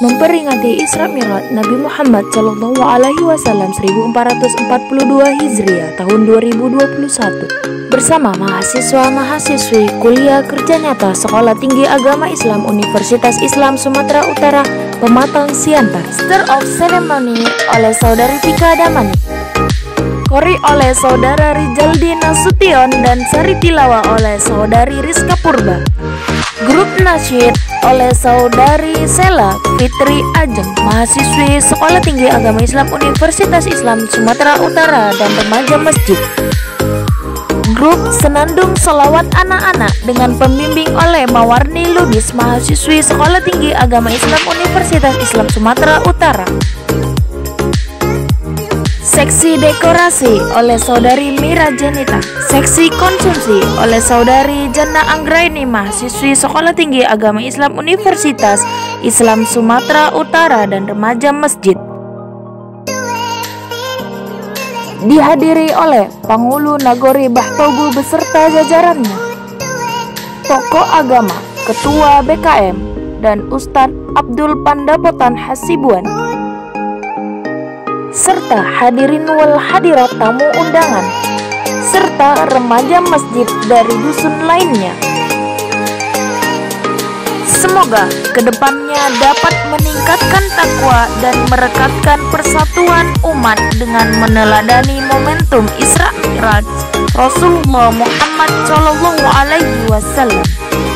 memperingati Isra Mi'raj Nabi Muhammad Shallallahu Alaihi Wasallam 1442 Hijriah tahun 2021 bersama mahasiswa-mahasiswi kuliah kerja nyata Sekolah Tinggi Agama Islam Universitas Islam Sumatera Utara Pematang Siantar. Master of Ceremony oleh Saudari Tika Damani, Kori oleh Saudara Rijaldi Nasution dan Sari Tilawa oleh Saudari Rizka Purba. Grup Nasyid oleh Saudari Sela Fitri Ajeng, mahasiswi Sekolah Tinggi Agama Islam Universitas Islam Sumatera Utara dan remaja masjid. Grup Senandung Selawat Anak-anak dengan pembimbing oleh Mawarni Lubis, mahasiswi Sekolah Tinggi Agama Islam Universitas Islam Sumatera Utara. Seksi Dekorasi oleh Saudari Mira Jenita. Seksi Konsumsi oleh Saudari Jana Anggraini, mahasiswi Sekolah Tinggi Agama Islam Universitas Islam Sumatera Utara dan remaja masjid. Dihadiri oleh Pangulu Nagori Bahtogu beserta jajarannya, tokoh agama, ketua BKM, dan Ustadz Abdul Pandapotan Hasibuan, serta hadirin wal hadirat tamu undangan, serta remaja masjid dari dusun lainnya. Semoga kedepannya dapat meningkatkan takwa dan merekatkan persatuan umat dengan meneladani momentum Isra Mi'raj Rasulullah Muhammad Shallallahu Alaihi Wasallam.